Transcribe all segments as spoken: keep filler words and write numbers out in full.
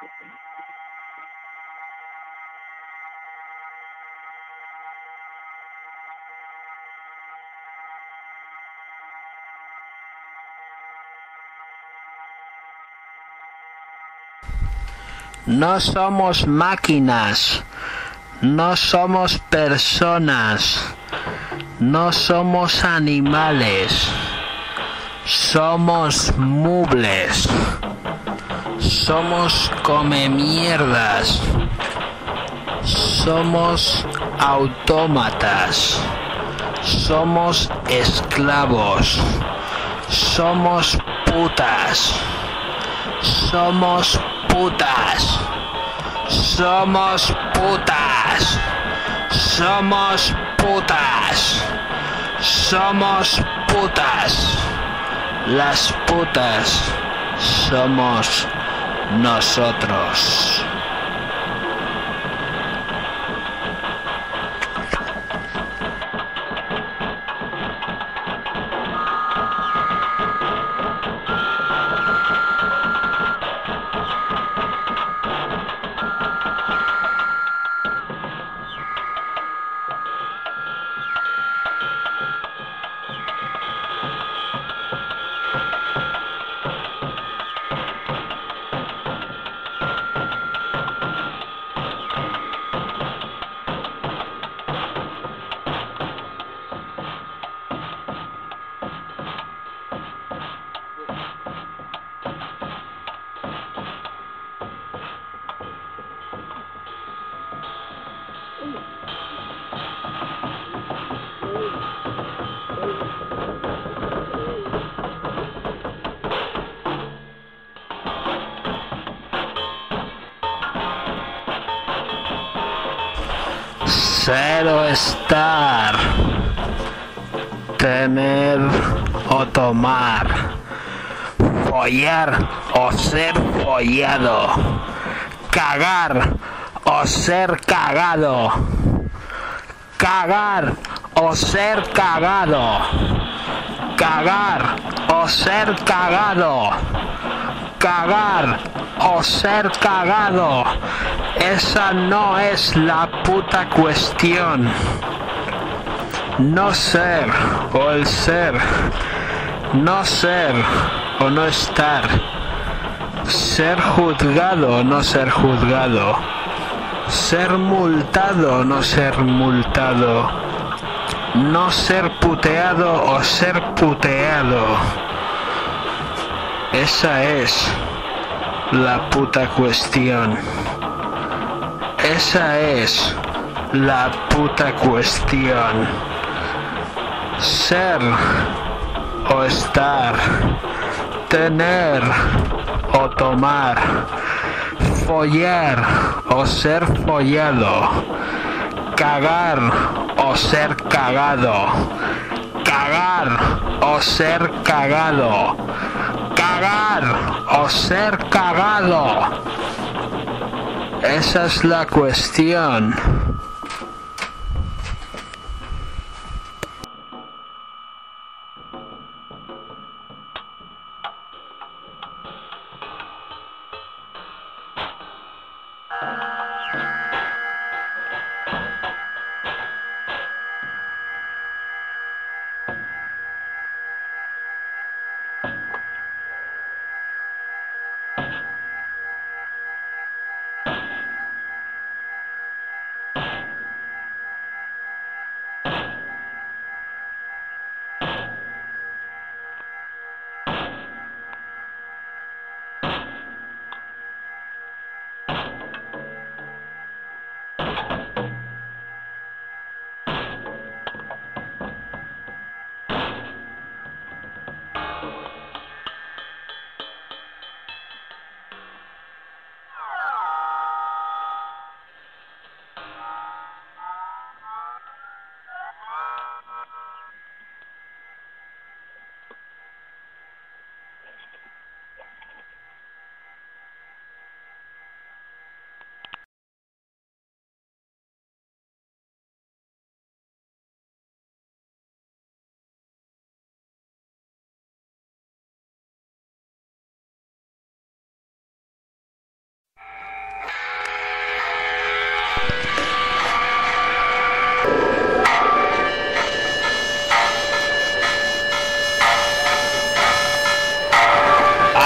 No somos máquinas, no somos personas, no somos animales, somos mubles, somos comemierdas, somos autómatas, somos esclavos, somos putas, somos putas, somos putas, somos putas, somos putas, las putas somos nosotros. Ser o estar, tener o tomar, follar o ser follado, cagar o ser cagado, cagar o ser cagado, cagar o ser cagado, cagar o ser cagado. Esa no es la puta cuestión. No ser o el ser, no ser o no estar, ser juzgado o no ser juzgado, ser multado o no ser multado, no ser puteado o ser puteado. Esa es la puta cuestión. Esa es la puta cuestión. Ser o estar, tener o tomar, follar o ser follado, cagar o ser cagado, cagar o ser cagado, cagar o ser cagado. Esa es la cuestión.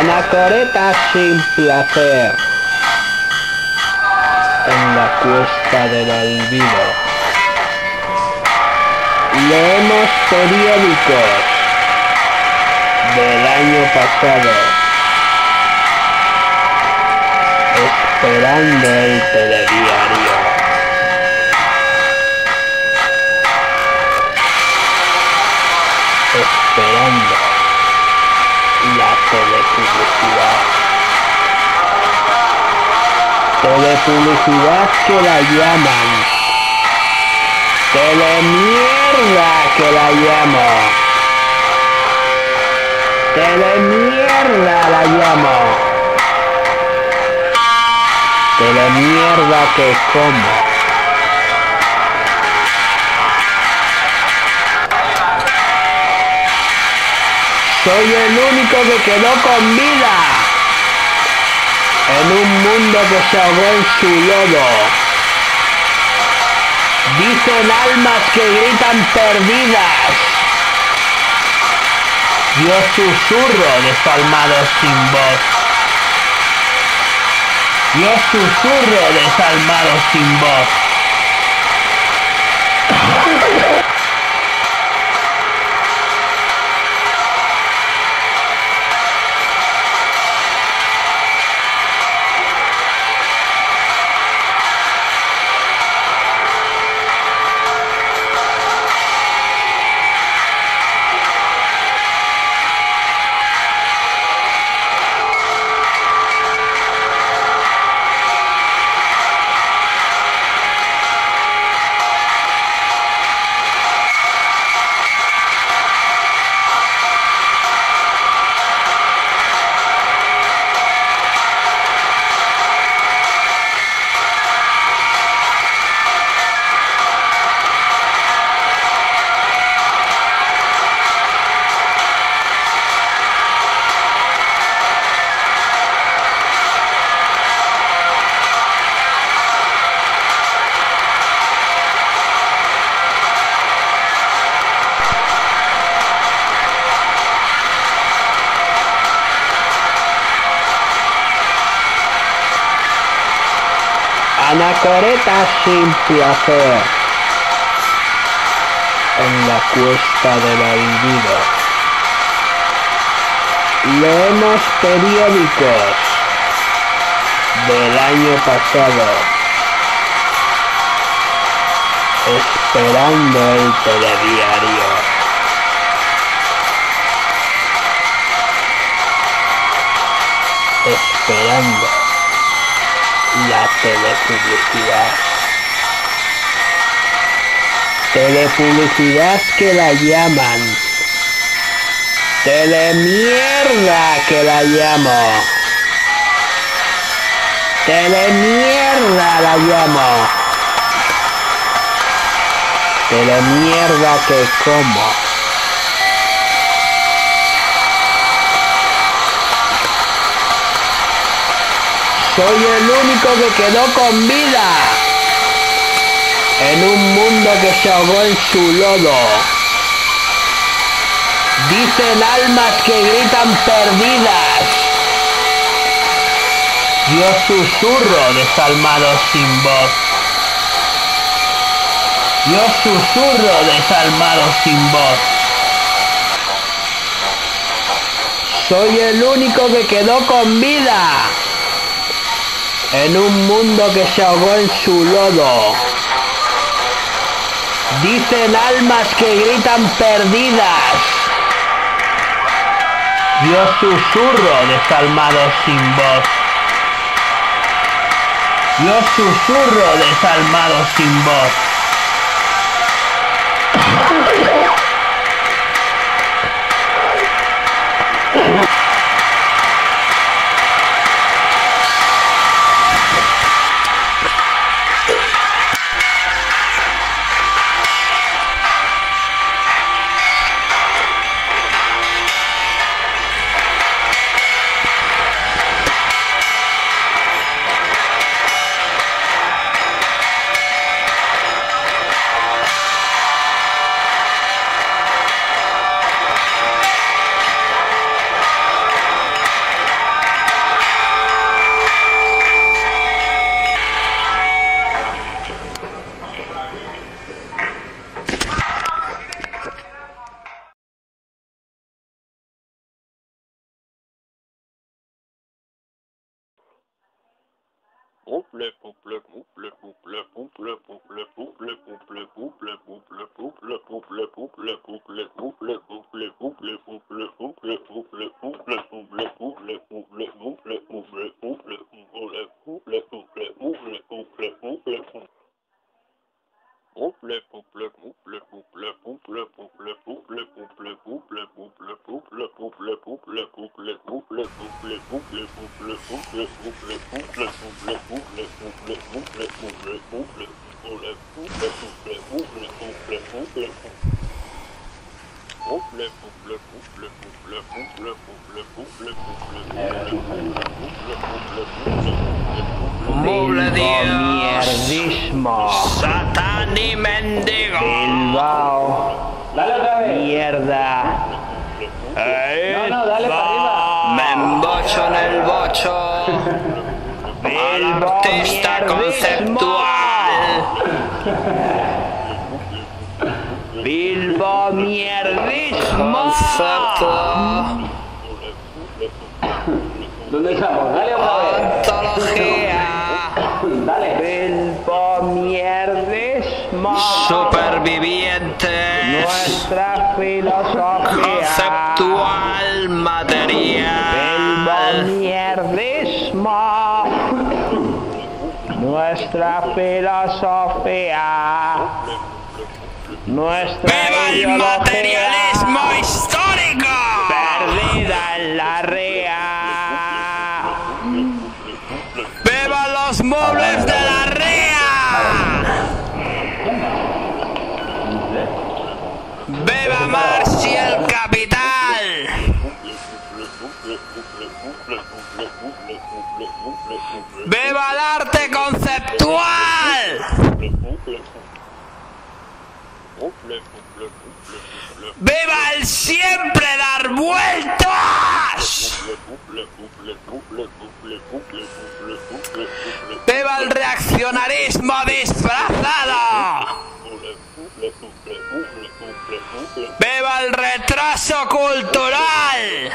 Anacoreta sin placer en la cuesta del olvido. Leemos periódicos del año pasado, esperando el telediario. Esperando la telepublicidad. Telepublicidad que la llaman. Telemierda que la llamo. Telemierda la llamo. Telemierda que como. Soy el único que quedó con vida en un mundo que se ahogó en su lodo. Dicen almas que gritan perdidas. Yo susurro desalmados sin voz. Yo susurro desalmados sin voz. Anacoreta sin placer en la cuesta del olvido. Leemos periódicos del año pasado, esperando el telediario. Esperando la telepublicidad. Telepublicidad que la llaman. Telemierda que la llamo. Telemierda la llamo. Telemierda que como. Soy el único que quedó con vida en un mundo que se ahogó en su lodo. Dicen almas que gritan perdidas. Yo susurro desalmado sin voz. Yo susurro desalmado sin voz. Soy el único que quedó con vida en un mundo que se ahogó en su lodo. Dicen almas que gritan perdidas. Yo susurro desalmado sin voz. Yo susurro desalmado sin voz. Muble Dios, mierdismo, Satán y mendigo. Bilbao, Dale otra vez. mierda, No, no, dale para arriba. Me embocho en el bocho. Al Bilbao, artista mierdismo. conceptual. Bilbao, mierdismo, Concepto. ¿Dónde estamos? Dale otra vez. Ontología. Dale. Bilbao, mierdismo, Supervivientes. nuestra filosofía, Conceptual Bilbao, material. mierdismo, nuestra filosofía, nuestra ¡Viva el ideología, materialismo histórico! perdida en la ría. ¡Viva los muebles de la ría! ¡Viva Marx y el capital! ¡Viva el arte conceptual! ¡Viva el siempre dar vueltas! ¡Viva el reaccionarismo disfrazado! ¡Viva el retraso cultural!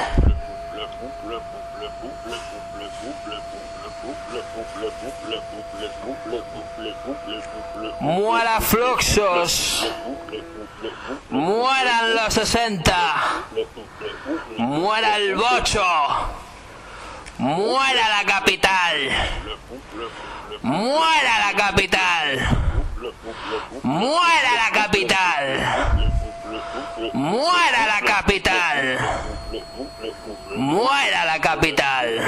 ¡Muera Fluxus! ¡Mueran los sesenta! ¡Muera el bocho! ¡Muera la capital! ¡Muera la capital! ¡Muera la capital! ¡Muera la capital! ¡Muera la capital!